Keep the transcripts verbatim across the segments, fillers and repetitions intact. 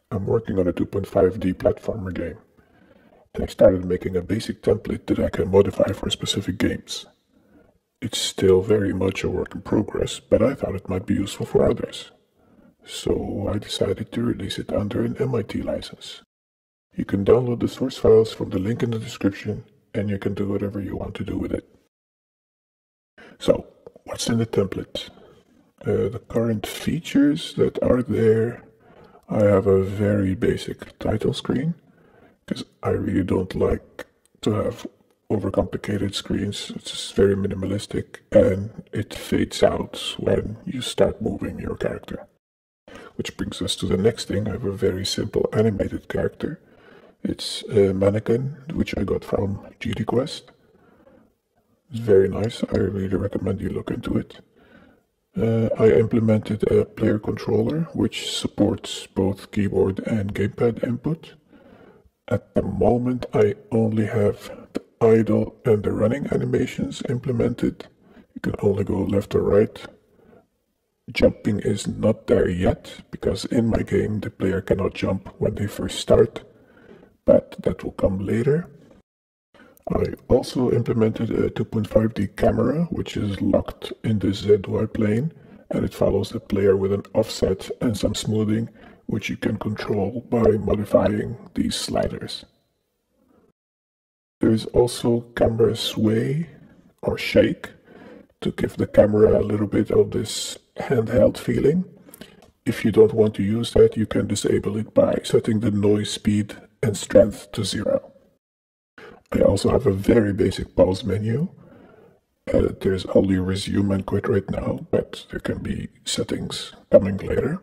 I'm working on a two point five D platformer game, and I started making a basic template that I can modify for specific games. It's still very much a work in progress, but I thought it might be useful for others. So I decided to release it under an M I T license. You can download the source files from the link in the description, and you can do whatever you want to do with it. So, what's in the template? Uh, the current features that are there, I have a very basic title screen, because I really don't like to have overcomplicated screens. It's just very minimalistic, and it fades out when you start moving your character. Which brings us to the next thing. I have a very simple animated character. It's a mannequin, which I got from G D Quest. It's very nice. I really recommend you look into it. Uh, I implemented a player controller, which supports both keyboard and gamepad input. At the moment, I only have the idle and the running animations implemented. You can only go left or right. Jumping is not there yet, because in my game the player cannot jump when they first start, but that will come later. I also implemented a two point five D camera, which is locked in the Z Y plane, and it follows the player with an offset and some smoothing, which you can control by modifying these sliders. There is also camera sway or shake to give the camera a little bit of this handheld feeling. If you don't want to use that, you can disable it by setting the noise speed and strength to zero. I also have a very basic pause menu. Uh, there's only resume and quit right now, but there can be settings coming later.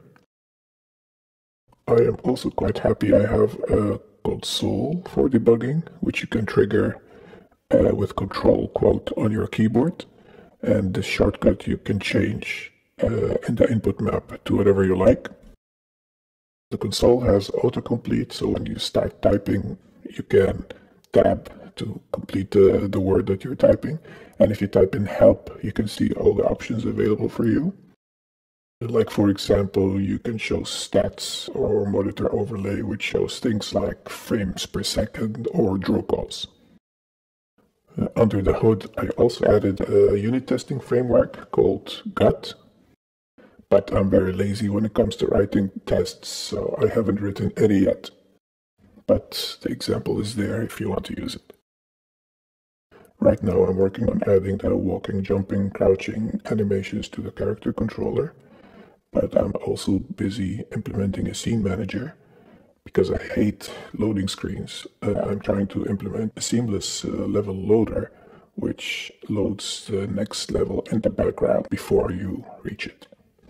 I am also quite happy I have a console for debugging, which you can trigger uh, with control quote on your keyboard, and the shortcut you can change uh, in the input map to whatever you like. The console has autocomplete, so when you start typing, you can tab to complete the, the word that you're typing. And if you type in help, you can see all the options available for you. Like, for example, you can show stats or monitor overlay, which shows things like frames per second or draw calls. Uh, under the hood, I also added a unit testing framework called Godot. But I'm very lazy when it comes to writing tests, so I haven't written any yet. But the example is there if you want to use it. Right now I'm working on adding the walking, jumping, crouching animations to the character controller. But I'm also busy implementing a scene manager. Because I hate loading screens, uh, I'm trying to implement a seamless uh, level loader, which loads the next level in the background before you reach it.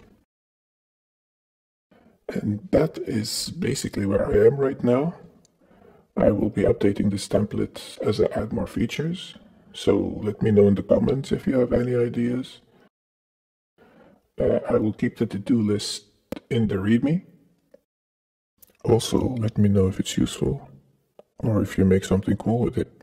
And that is basically where I am right now. I will be updating this template as I add more features, so let me know in the comments if you have any ideas. Uh, I will keep the to-do list in the README. Also, let me know if it's useful, or if you make something cool with it.